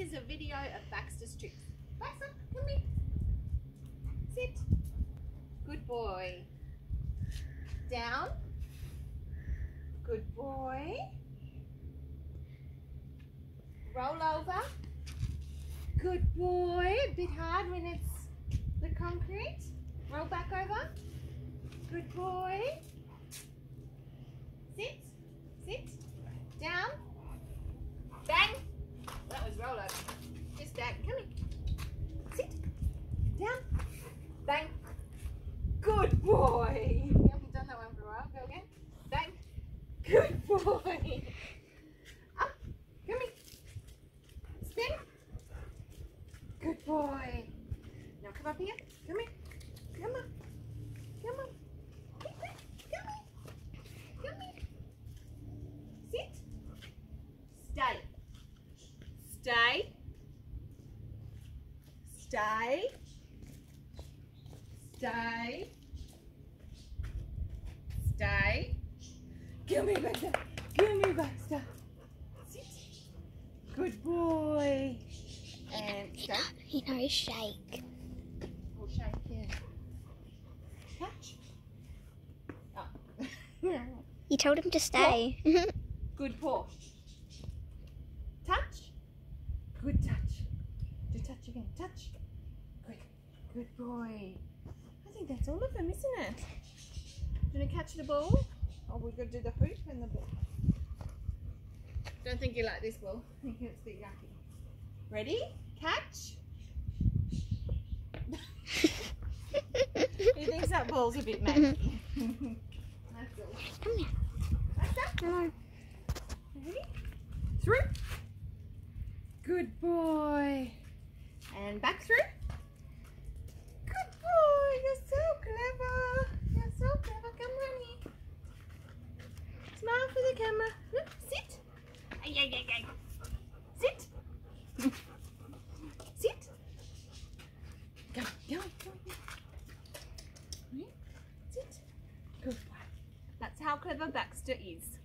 is a video of Baxter's tricks. Baxter, come here. Sit. Good boy. Down. Good boy. Roll over. Good boy. A bit hard when it's the concrete. Roll back over. Good boy. Sit. Sit. Down. Bang. That was roll over. Just bang. Come here. Sit. Down. Bang. Good boy. You haven't done that one for a while. Go again. Bang. Good boy. Up. Come here. Spin. Good boy. Now come up here. Come here. Come on. Come on. Come here. Come here. Sit. Stay. Stay. Stay. Stay. Stay. Give me Baxter. Give me Baxter. Sit. Good boy. And stay. You know, shake. We'll shake, yeah. Touch. Oh. You told him to stay. Good paw. Touch. Good touch. Do touch again. Touch. Good. Good boy. I think that's all of them, isn't it? Do you want to catch the ball? Oh, we've got to do the hoop and the ball. Don't think you like this ball. I think it's a bit yucky. Ready? Catch. He thinks that ball's a bit manky. That's all. Come here. That's that. Come on. Ready? Through. Good boy. And back through. Good boy. You're so clever. You're so clever. Come on here. Smile for the camera. Look, sit. Ay, ay, ay, ay. Sit. Sit. Go, go, go. Sit. Good boy. That's how clever Baxter is.